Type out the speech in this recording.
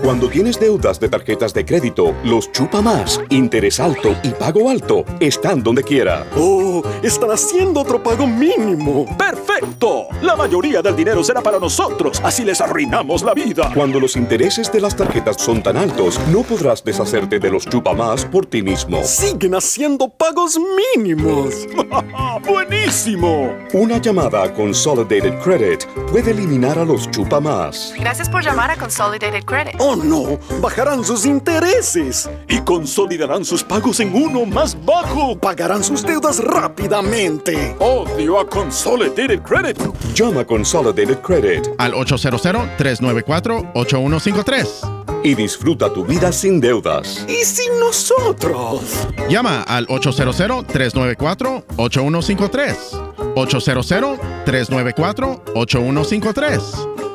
Cuando tienes deudas de tarjetas de crédito, los Chupa Más, interés alto y pago alto están donde quiera. ¡Oh! ¡Están haciendo otro pago mínimo! ¡Perfecto! La mayoría del dinero será para nosotros. Así les arruinamos la vida. Cuando los intereses de las tarjetas son tan altos, no podrás deshacerte de los Chupa Más por ti mismo. ¡Siguen haciendo pagos mínimos! ¡Buenísimo! Una llamada a Consolidated Credit puede eliminar a los Chupa Más. Gracias por llamar a Consolidated Credit. ¡Oh, no! ¡Bajarán sus intereses! Y consolidarán sus pagos en uno más bajo. ¡Pagarán sus deudas rápidamente! ¡Odio a Consolidated Credit! Llama a Consolidated Credit al 800-394-8153. y disfruta tu vida sin deudas. ¿Y sin nosotros? Llama al 800-394-8153. 800-394-8153.